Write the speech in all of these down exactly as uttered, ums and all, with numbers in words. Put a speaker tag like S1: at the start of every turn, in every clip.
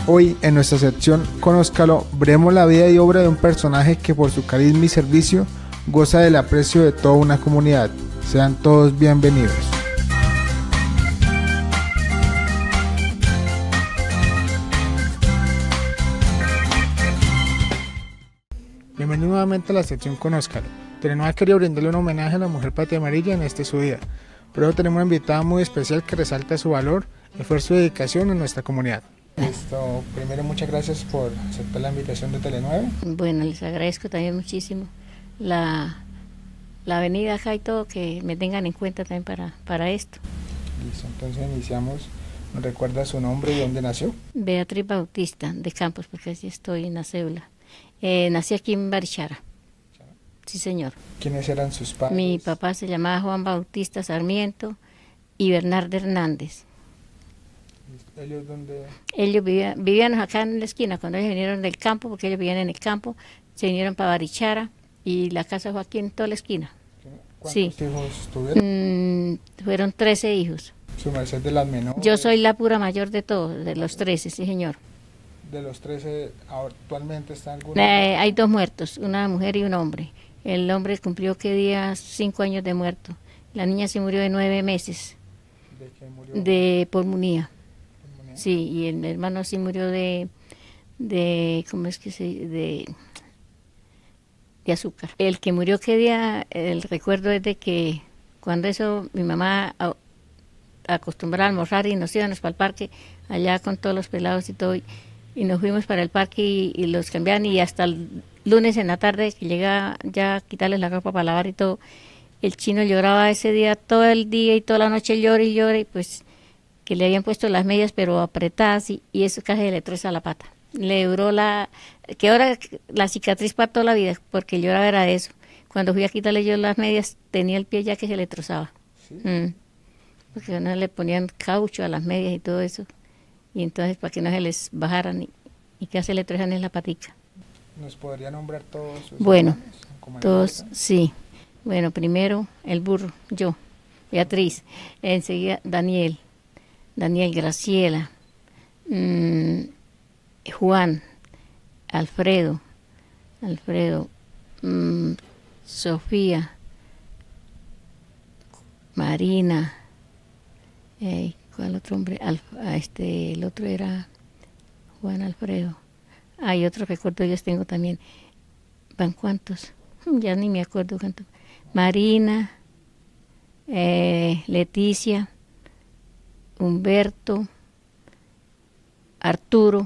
S1: Hoy, en nuestra sección Conózcalo, veremos la vida y obra de un personaje que por su carisma y servicio goza del aprecio de toda una comunidad. Sean todos bienvenidos. Bienvenido nuevamente a la sección Conózcalo. Telenor quería brindarle un homenaje a la mujer patria amarilla en este su día, pero tenemos una invitada muy especial que resalta su valor, esfuerzo y dedicación en nuestra comunidad. Esto, primero, muchas gracias por aceptar la invitación de Telenueve.
S2: Bueno, les agradezco también muchísimo la, la venida acá y todo, que me tengan en cuenta también para, para esto.
S1: Listo, entonces iniciamos. ¿Nos recuerda su nombre y dónde nació?
S2: Beatriz Bautista, de Campos, porque así estoy en la cédula. Eh, nací aquí en Barichara. Sí, señor.
S1: ¿Quiénes eran sus padres?
S2: Mi papá se llamaba Juan Bautista Sarmiento y Bernardo Hernández.
S1: ¿Ellos dónde?
S2: Ellos vivían, vivían acá en la esquina, cuando ellos vinieron del campo, porque ellos vivían en el campo, se vinieron para Barichara y la casa fue aquí en toda la esquina.
S1: ¿Cuántos
S2: sí.
S1: hijos tuvieron?
S2: Mm, fueron trece hijos.
S1: ¿Su merced de las menores?
S2: Yo soy la pura mayor de todos, de los trece, sí señor.
S1: ¿De los trece actualmente están algunos?
S2: Eh, hay dos muertos, una mujer y un hombre. El hombre cumplió que día cinco años de muerto. La niña se murió de nueve meses.
S1: ¿De qué murió?
S2: De pulmonía.
S1: ¿Pulmonía?
S2: Sí, y el hermano sí murió de, de ¿cómo es que se de, de azúcar. El que murió que día, el recuerdo es de que cuando eso mi mamá a, acostumbraba a almorzar y nos íbamos para el parque, allá con todos los pelados y todo, y, y nos fuimos para el parque y, y los cambiaban y hasta el lunes en la tarde que llega ya a quitarles la ropa para lavar y todo, el chino lloraba ese día todo el día y toda la noche llora y llora y pues que le habían puesto las medias pero apretadas y, y eso casi le treza la pata. Le duró la, que ahora la cicatriz para toda la vida porque lloraba era de eso. Cuando fui a quitarle yo las medias tenía el pie ya que se le trozaba. ¿Sí? Mm. Porque no le ponían caucho a las medias y todo eso. Y entonces para que no se les bajaran y, y que se le trozan en la patica.
S1: ¿Nos podría nombrar todos sus
S2: Bueno,
S1: hermanos?
S2: todos, sí. Bueno, primero el burro, yo, Beatriz. Enseguida Daniel, Daniel Graciela, mmm, Juan, Alfredo, Alfredo, mmm, Sofía, Marina, eh, ¿cuál otro hombre? Alf, este, el otro era Juan Alfredo. Hay otro recuerdo yo tengo también. ¿Van cuántos? Ya ni me acuerdo cuántos. Marina, eh, Leticia, Humberto, Arturo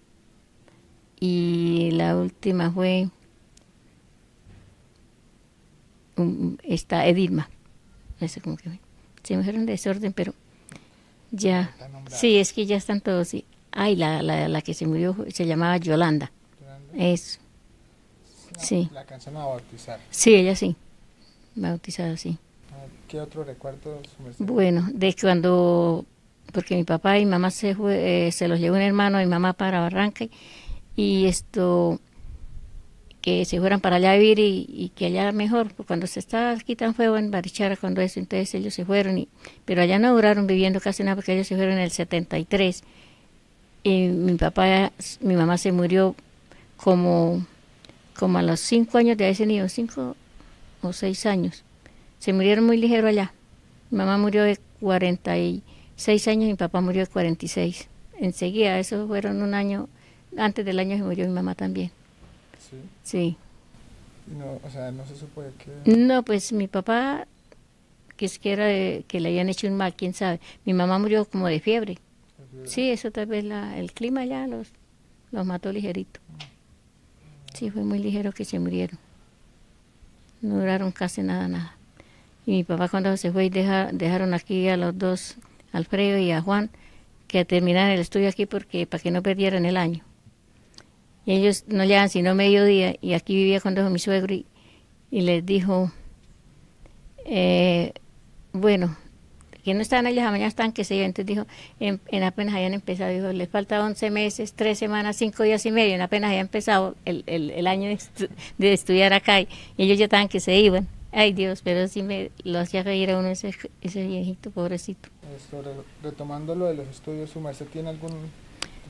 S2: y la última fue um, esta Edilma. Eso como que se me fueron de desorden, pero ya. Sí, es que ya están todos. Sí. Ay, la, la, la que se murió se llamaba Yolanda. ¿Yolanda? Eso.
S1: No,
S2: sí.
S1: La canción a bautizar.
S2: Sí, ella sí. Bautizada, sí.
S1: ¿Qué otro recuerdo?
S2: Bueno, de cuando, porque mi papá y mamá se fue, eh, se los llevó un hermano y mamá para Barranca y esto, que se fueran para allá a vivir y, y que allá mejor, pues cuando se estaba aquí tan feo en Barichara, cuando eso, entonces ellos se fueron, y, pero allá no duraron viviendo casi nada porque ellos se fueron en el setenta y tres y mi papá, mi mamá se murió como, como a los cinco años de haber tenido, cinco o seis años. Se murieron muy ligero allá. Mi mamá murió de cuarenta y seis años y mi papá murió de cuarenta y seis. Enseguida, eso fueron un año, antes del año se murió mi mamá también.
S1: Sí.
S2: Sí.
S1: No, o sea, no se supo de qué.
S2: No, pues mi papá, que es que era de, que le habían hecho un mal, quién sabe. Mi mamá murió como de fiebre. ¿De fiebre? Sí, eso tal vez la, el clima allá los, los mató ligerito. Sí, fue muy ligero que se murieron. No duraron casi nada, nada. Y mi papá cuando se fue deja, dejaron aquí a los dos, Alfredo y a Juan, que terminaran el estudio aquí porque para que no perdieran el año. Y ellos no llegan sino mediodía y aquí vivía cuando mi suegro y, y les dijo, eh, bueno, que no estaban ellos, a mañana están que se iban. Entonces dijo, en, en apenas habían empezado, dijo, les falta once meses, tres semanas, cinco días y medio, en apenas había empezado el, el, el año de, estu de estudiar acá y, y ellos ya estaban que se iban. Ay Dios, pero sí me lo hacía reír a uno ese, ese viejito, pobrecito.
S1: Esto, retomando lo de los estudios, ¿su merced tiene algún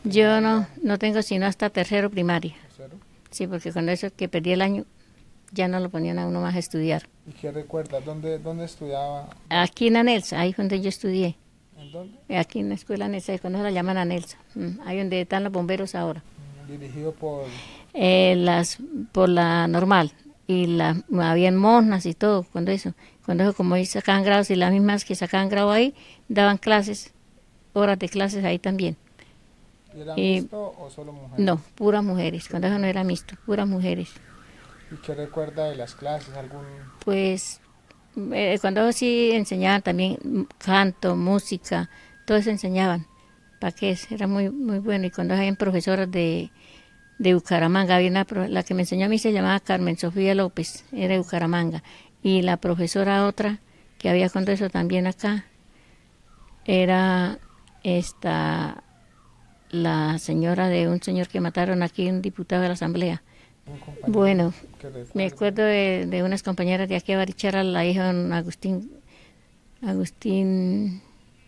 S2: Yo no, no tengo sino hasta tercero primaria.
S1: ¿Tercero?
S2: Sí, porque cuando eso que perdí el año, ya no lo ponían a uno más a estudiar.
S1: ¿Y qué recuerdas? ¿Dónde, dónde estudiaba?
S2: Aquí en Anelsa, ahí fue donde yo estudié.
S1: ¿En dónde?
S2: Aquí en la escuela Anelsa, cuando se la llaman Anelsa. Mm, ahí donde están los bomberos ahora.
S1: Mm, Dirigido por...
S2: Eh, las, por la normal. Y la, habían monjas y todo, cuando eso. Cuando eso, como ahí sacaban grados y las mismas que sacaban grado ahí, daban clases, horas de clases ahí también.
S1: ¿Y era
S2: Y-
S1: mixto o solo mujeres?
S2: No, puras mujeres. Cuando eso no era mixto, puras mujeres.
S1: ¿Y qué recuerda de las clases? ¿Algún...
S2: Pues eh, cuando sí enseñaban también mm, canto, música, todo eso enseñaban. ¿Para qué? Era muy muy bueno. Y cuando habían profesoras de, de Bucaramanga, había una, pro- la que me enseñó a mí se llamaba Carmen Sofía López, era de Bucaramanga. Y la profesora otra, que había cuando eso también acá, era esta, la señora de un señor que mataron aquí, un diputado de la Asamblea.
S1: un compañero
S2: Bueno,
S1: que recuerde?
S2: me acuerdo de, de unas compañeras de aquí a Barichara, la hija de don Agustín, Agustín,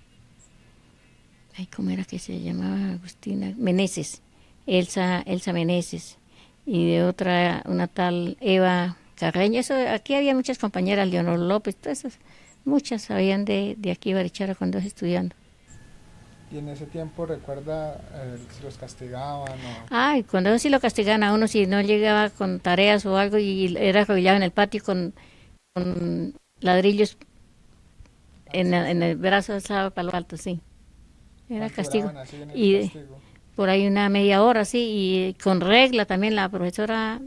S2: ay, ¿cómo era que se llamaba? Agustina Meneses, Elsa, Elsa Meneses, y de otra, una tal Eva Carreño. Eso, aquí había muchas compañeras, Leonor López, todas esas, muchas sabían de, de aquí a Barichara cuando iba estudiando.
S1: ¿Y en ese tiempo recuerda eh, si los castigaban o...?
S2: Ay, cuando sí lo castigaban a uno si no llegaba con tareas o algo y era arrodillado en el patio con, con ladrillos en, el- en el brazo alzado para lo alto, sí. Era
S1: ¿Cuánto
S2: castigo.
S1: duraban así en el
S2: Y
S1: castigo?
S2: por ahí una media hora, sí, y con regla también la profesora,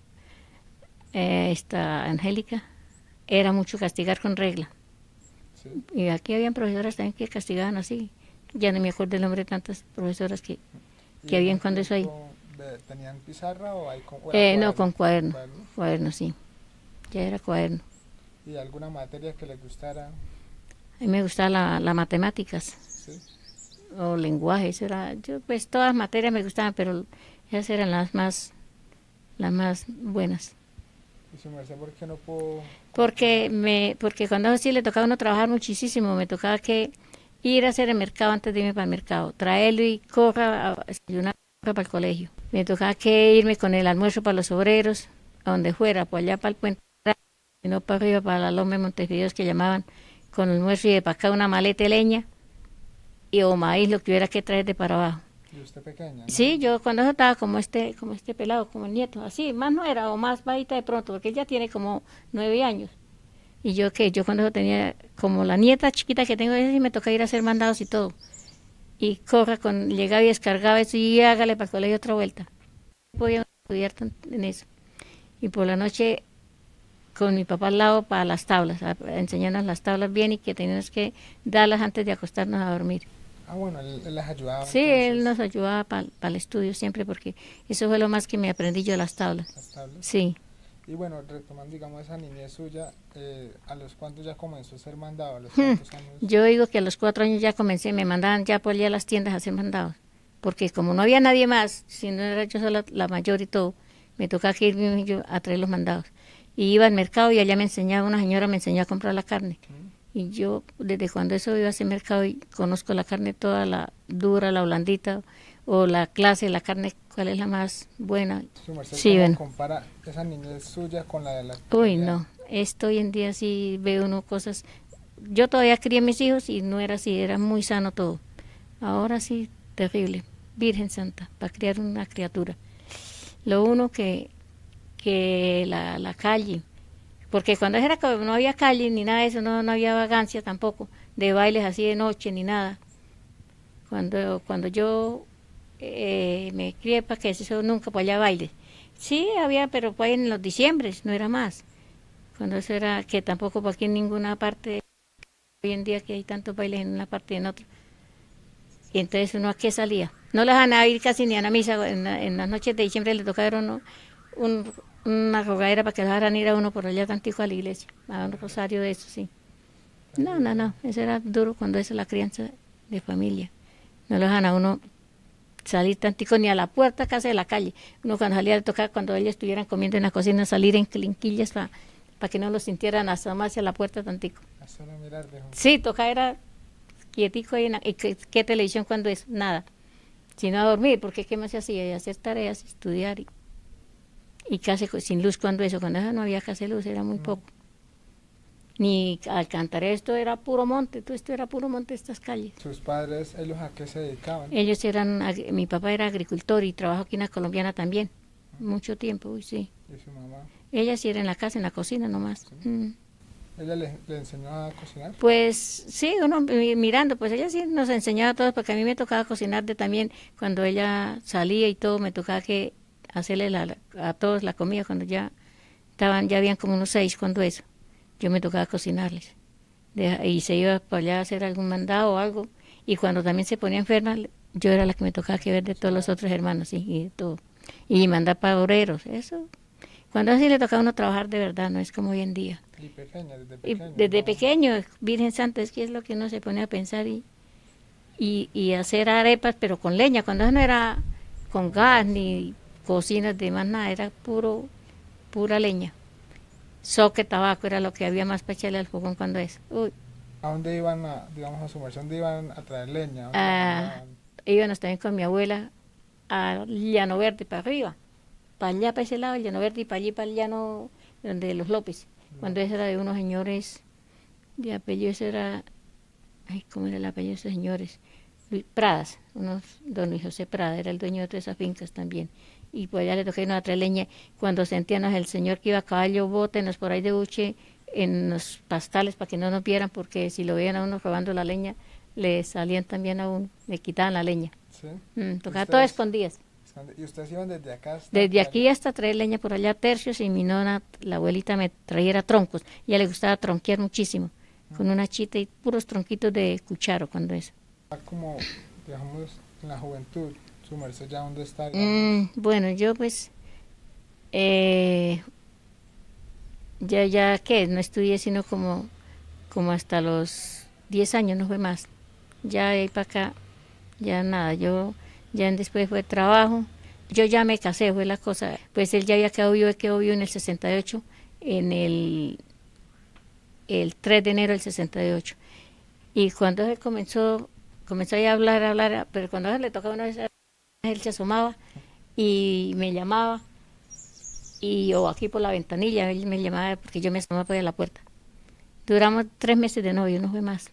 S2: eh, esta Angélica, era mucho castigar con regla.
S1: Sí.
S2: Y aquí habían profesoras también que castigaban así. Ya no me acuerdo el nombre de tantas profesoras que...
S1: ¿Y
S2: que
S1: en
S2: habían
S1: ese
S2: cuando eso ahí.
S1: tiempo, ve- ¿Tenían pizarra o hay con, o era
S2: Eh, no, con cuaderno,
S1: cuaderno?
S2: cuaderno, sí. Ya era cuaderno.
S1: ¿Y alguna materia que les gustara?
S2: A mí me gustaba la, las matemáticas
S1: Sí.
S2: o lenguaje, eso era, yo pues todas las materias me gustaban, pero esas eran las más, las más buenas.
S1: ¿Y su merced por qué no pudo...?
S2: Porque me, porque cuando así le tocaba a uno trabajar muchísimo, me tocaba que ir a hacer el mercado antes de irme para el mercado, traerlo y corra a desayunar, corra para el colegio. Me tocaba que irme con el almuerzo para los obreros, a donde fuera, por allá para el puente, y no para arriba, para la Loma de Montevideo que llamaban, con el almuerzo y de para acá una maleta de leña y o maíz, lo que hubiera que traer de para abajo.
S1: ¿Y usted pequeña? ¿no?
S2: Sí, yo cuando eso estaba como este, como este pelado, como el nieto, así, más no era, o más bajita de pronto, porque él ya tiene como nueve años. Y yo que yo cuando eso tenía, como la nieta chiquita que tengo, esa sí me toca ir a hacer mandados y todo. Y corra con, llegaba y descargaba eso y hágale para el colegio otra vuelta. No podía estudiar tan- en eso. Y por la noche con mi papá al lado para las tablas, a, a enseñarnos las tablas bien y que teníamos que darlas antes de acostarnos a dormir.
S1: Ah, bueno, él, él les ayudaba.
S2: Sí,
S1: entonces,
S2: él nos ayudaba para el estudio siempre porque eso fue lo más que me aprendí yo de las tablas.
S1: las tablas.
S2: Sí,
S1: Y bueno, retomando, digamos, esa niñez suya, eh, ¿a los cuántos ya comenzó a ser mandado? ¿A los
S2: Hmm,
S1: cuántos años?
S2: yo digo que a los cuatro años ya comencé, me mandaban ya por allá a las tiendas a hacer mandados. Porque como no había nadie más, si no era yo sola la mayor y todo, me tocaba que irme yo a traer los mandados. Y iba al mercado y allá me enseñaba, una señora me enseñó a comprar la carne. Y yo, desde cuando eso iba a ese mercado, y conozco la carne toda, la dura, la blandita, o la clase, la carne, cuál es la más buena.
S1: Su merced,
S2: Sí,
S1: ¿cómo
S2: bueno.
S1: compara esa niñez suya con la de la
S2: Uy,
S1: actualidad?
S2: no, esto hoy en día sí veo uno cosas. Yo todavía crié a mis hijos y no era así, era muy sano todo. Ahora sí, terrible. Virgen Santa, para criar una criatura. Lo uno que, que la, la calle, porque cuando era que no había calle ni nada de eso, no, no había vagancia tampoco, de bailes así de noche ni nada. Cuando, cuando yo eh, me crié para que eso nunca para allá bailes. Sí, había, pero fue en los diciembres, no era más. Cuando eso era, que tampoco por aquí en ninguna parte, hoy en día que hay tantos bailes en una parte y en otra. Y entonces uno a qué salía. No le dejan ir casi ni a la misa, en, la- en las noches de diciembre le tocaba a uno un, una rogadera para que dejaran ir a uno por allá tantico a la iglesia, a un rosario de eso, sí. No, no, no, eso era duro cuando eso es la crianza de familia. No lo dejan a uno salir tantico ni a la puerta casi de la calle. Uno cuando salía le tocaba, cuando ellos estuvieran comiendo en la cocina, salir en clinquillas para que no lo sintieran asomarse a la puerta tantico.
S1: A solo mirar de
S2: Sí, toca era quietico ahí, en la- y qué, qué televisión cuando es, nada. sino a dormir, porque ¿qué más se hacía? Y hacer tareas, estudiar, y, y casi sin luz cuando eso, cuando eso no había casi luz, era muy
S1: No.
S2: poco. Ni al cantar esto era puro monte, todo esto era puro monte, estas calles.
S1: ¿Sus padres, ellos a qué se dedicaban?
S2: Ellos eran, ag- mi papá era agricultor y trabajó aquí en la colombiana también, mucho tiempo, uy, sí.
S1: ¿Y su mamá?
S2: Ella sí era en la casa, en la cocina nomás.
S1: Sí.
S2: Mm.
S1: ¿Ella le, le enseñó a cocinar?
S2: Pues sí, uno mi- mirando, pues ella sí nos enseñaba a todos, porque a mí me tocaba cocinar de también, cuando ella salía y todo, me tocaba que hacerle la, la- a todos la comida, cuando ya estaban, ya habían como unos seis, cuando eso, yo me tocaba cocinarles. Deja- y se iba para allá a hacer algún mandado o algo, y cuando también se ponía enferma, yo era la que me tocaba que ver de todos los otros hermanos, sí, y de todo. Y mandar para obreros, eso. Cuando así le tocaba a uno trabajar de verdad, no es como hoy en día.
S1: Y pequeña, desde
S2: Y
S1: pequeña.
S2: desde
S1: ¿no?
S2: pequeño, Virgen Santa, es que es lo que uno se pone a pensar y, y, y hacer arepas, pero con leña, cuando eso no era con gas ni cocinas de más nada, era puro, pura leña. Soque, tabaco era lo que había más para echarle al fogón cuando es. Uy,
S1: ¿A dónde iban a, digamos, a sumarse? ¿Dónde iban a traer leña? ¿Dónde
S2: ah,
S1: la mandaban?
S2: íbamos también con mi abuela a Llano Verde para arriba, para allá, para ese lado, el Llano Verde, y para allí, para el llano donde los López. Cuando ese era de unos señores de apellido, ese era, ay, ¿cómo era el apellido de esos señores? Luis- Pradas, unos, don Luis José Prada, era el dueño de todas esas fincas también. Y pues allá le tocó irnos a traer leña. Cuando sentíamos el señor que iba a caballo, bótenos por ahí de buche en los pastales para que no nos vieran, porque si lo veían a uno robando la leña, le salían también a uno, le quitaban la leña.
S1: Sí.
S2: Mm, tocaba
S1: ¿Ustedes-
S2: todo escondidas.
S1: ¿Y ustedes iban desde acá hasta
S2: Desde
S1: allá?
S2: aquí hasta traer leña por allá, tercios, y mi nona, la abuelita, me trajera troncos. Ya le gustaba tronquear muchísimo, con una chita y puros tronquitos de cucharo cuando eso.
S1: Como, digamos, en la juventud, su merced ya dónde está, digamos?
S2: Mm, bueno, yo pues, eh, ya, ya, ¿qué? No estudié sino como, como hasta los diez años, no fue más. Ya de ahí para acá, ya nada, yo ya después fue trabajo. Yo ya me casé, fue la cosa. Pues él ya había quedado vivo, él quedó vivo en el sesenta y ocho, en el, el tres de enero del sesenta y ocho. Y cuando él comenzó, comenzó a hablar, a hablar, pero cuando a él le tocaba una vez, él se asomaba y me llamaba, y o aquí por la ventanilla, él me llamaba porque yo me asomaba por la puerta. Duramos tres meses de novio, no fue más.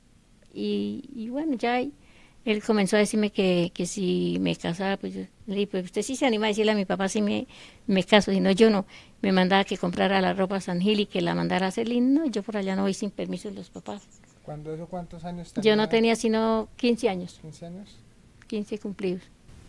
S2: Y, y bueno, ya ahí, él comenzó a decirme que, que si me casaba, pues yo le dije, pues usted sí se anima a decirle a mi papá si me, me caso, si no yo no. Me mandaba que comprara la ropa a San Gil y que la mandara a hacer, y no, yo por allá no voy sin permiso de los papás.
S1: ¿Cuándo eso, cuántos años tenía?
S2: Yo no tenía sino quince años,
S1: quince años.
S2: quince cumplidos.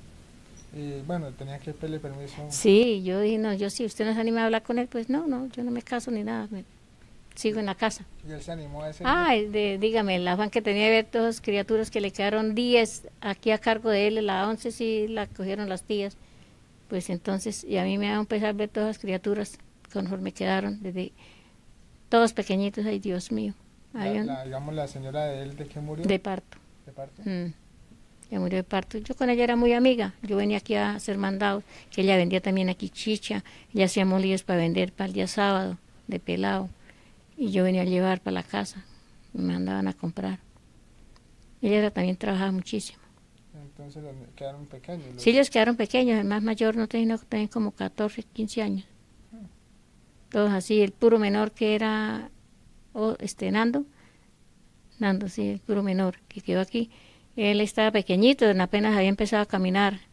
S1: Y bueno, tenía que pedirle permiso.
S2: Sí, yo dije, no, yo si usted no se anima a hablar con él, pues no, no, yo no me caso ni nada, me, sigo en la casa.
S1: Y él se animó a ese
S2: Ah,
S1: día.
S2: el de, dígame, el afán que tenía de ver todas las criaturas que le quedaron diez aquí a cargo de él, la once sí la cogieron las tías, pues entonces, y a mí me va a empezar a ver todas las criaturas conforme quedaron, desde todos pequeñitos, ay Dios mío,
S1: La,
S2: habían
S1: la- digamos, la señora de él, ¿de qué murió?
S2: de parto.
S1: ¿De parto?
S2: Mm, ella murió de parto. Yo con ella era muy amiga, yo venía aquí a hacer mandados, que ella vendía también aquí chicha, ella hacía molillos para vender para el día sábado, de pelado, y yo venía a llevar para la casa, me mandaban a comprar. Ella era, también trabajaba muchísimo.
S1: Entonces los ne- quedaron pequeños. los-
S2: Sí, ellos quedaron pequeños, el más mayor no tenía, tenía como catorce, quince años. Todos así, el puro menor que era, oh, este, Nando, Nando, sí, el puro menor que quedó aquí. Él estaba pequeñito, apenas había empezado a caminar.